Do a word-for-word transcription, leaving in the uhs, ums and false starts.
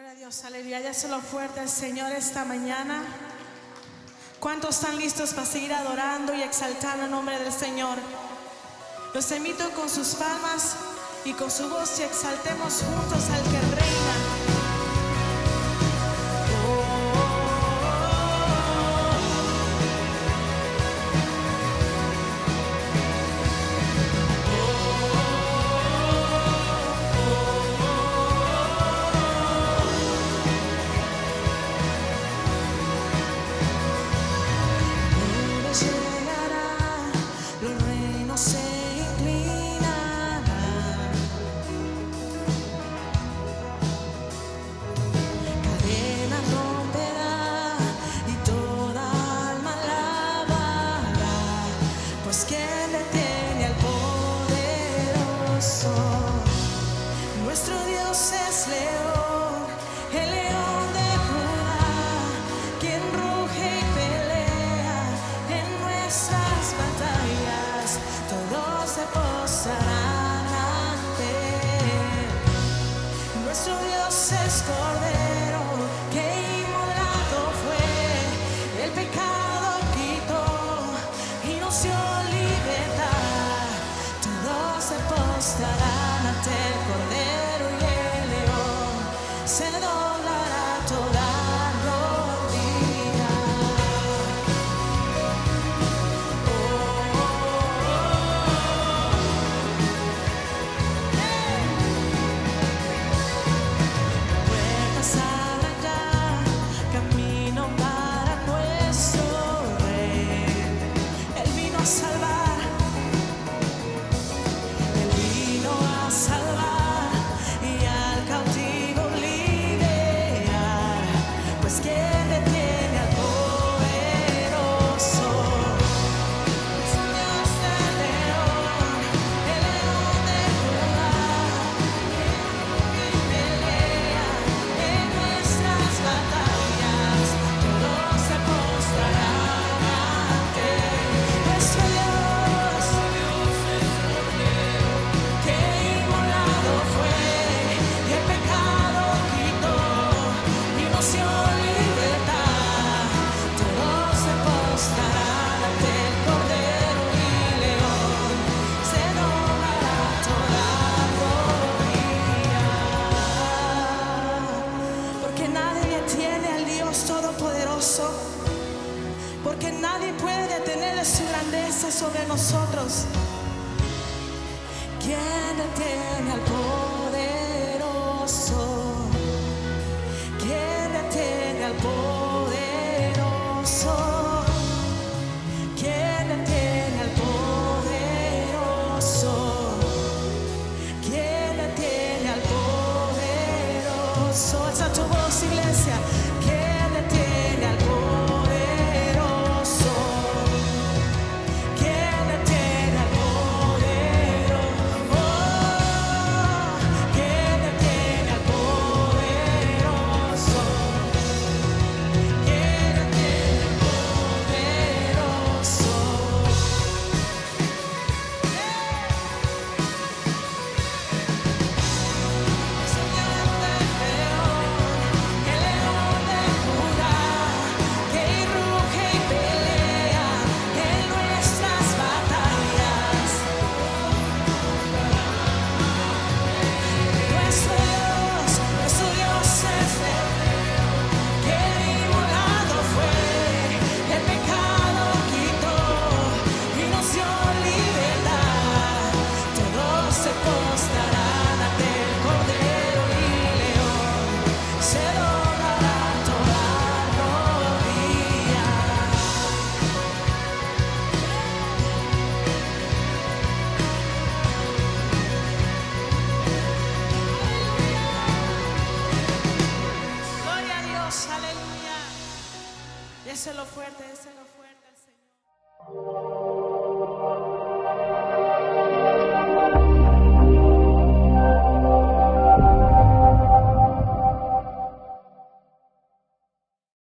Gloria a Dios, aleluya. Déselo fuerte al Señor esta mañana. ¿Cuántos están listos para seguir adorando y exaltando el nombre del Señor? Los invito con sus palmas y con su voz y exaltemos juntos al que reina. Nuestro Dios es león, el león de Judá, quien ruge y pelea en nuestras batallas. Todos se postrarán ante él. Nuestro Dios es cordero, que inmolado fue, el pecado quitó y nos dio libertad. Todos se postrarán ante el cordero. Se doblará toda rodilla. Oh, oh, oh. Hey. Puertas abran ya, camino para nuestro Rey. Él vino a salvar, Él vino a salvar y al cautivo. Porque nadie puede detener su grandeza sobre nosotros. ¿Quién detiene al poderoso? ¿Quién detiene al poderoso? ¿Quién detiene al poderoso? ¿Quién detiene al poderoso? Alza tu voz, iglesia. ¿Quién detiene al poderoso? Déselo fuerte, déselo fuerte al Señor.